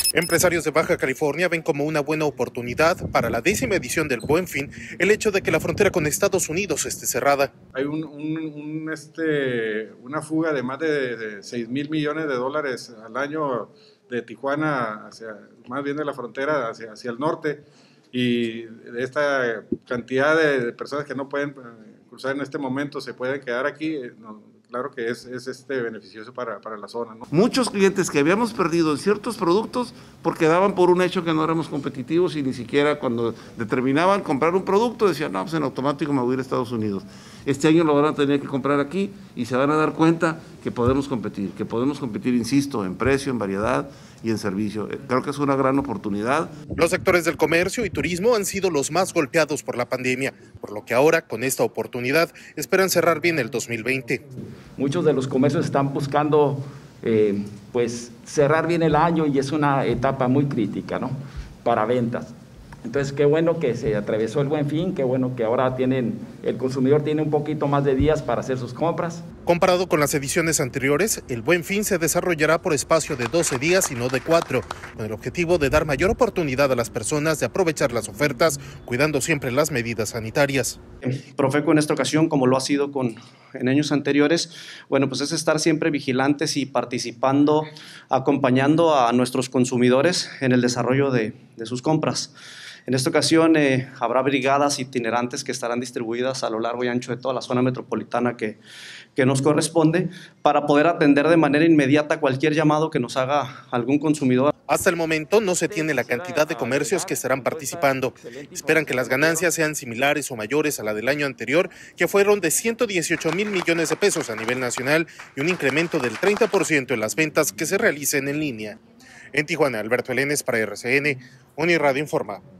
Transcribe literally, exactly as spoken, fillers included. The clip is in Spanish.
Empresarios de Baja California ven como una buena oportunidad para la décima edición del Buen Fin el hecho de que la frontera con Estados Unidos esté cerrada. Hay un, un, un, este, una fuga de más de, de seis mil millones de dólares al año de Tijuana, hacia, más bien de la frontera hacia, hacia el norte, y de esta cantidad de personas que no pueden cruzar en este momento se pueden quedar aquí. No, claro que es, es este beneficioso para, para la zona, ¿no? Muchos clientes que habíamos perdido en ciertos productos porque daban por un hecho que no éramos competitivos y ni siquiera cuando determinaban comprar un producto decían, no, pues en automático me voy a ir a Estados Unidos. Este año lo van a tener que comprar aquí y se van a dar cuenta que podemos competir, que podemos competir, insisto, en precio, en variedad y en servicio. Creo que es una gran oportunidad. Los sectores del comercio y turismo han sido los más golpeados por la pandemia, por lo que ahora, con esta oportunidad, esperan cerrar bien el dos mil veinte. Muchos de los comercios están buscando eh, pues cerrar bien el año y es una etapa muy crítica, ¿no?, para ventas. Entonces, qué bueno que se atravesó el Buen Fin, qué bueno que ahora tienen, el consumidor tiene un poquito más de días para hacer sus compras. Comparado con las ediciones anteriores, el Buen Fin se desarrollará por espacio de doce días y no de cuatro, con el objetivo de dar mayor oportunidad a las personas de aprovechar las ofertas, cuidando siempre las medidas sanitarias. Profeco en esta ocasión, como lo ha sido con, en años anteriores, bueno, pues es estar siempre vigilantes y participando, acompañando a nuestros consumidores en el desarrollo de, de sus compras. En esta ocasión eh, habrá brigadas itinerantes que estarán distribuidas a lo largo y ancho de toda la zona metropolitana que, que nos corresponde para poder atender de manera inmediata cualquier llamado que nos haga algún consumidor. Hasta el momento no se tiene la cantidad de comercios que estarán participando. Esperan que las ganancias sean similares o mayores a la del año anterior, que fueron de ciento dieciocho mil millones de pesos a nivel nacional y un incremento del treinta por ciento en las ventas que se realicen en línea. En Tijuana, Alberto Elenes para R C N, Uniradio Informa.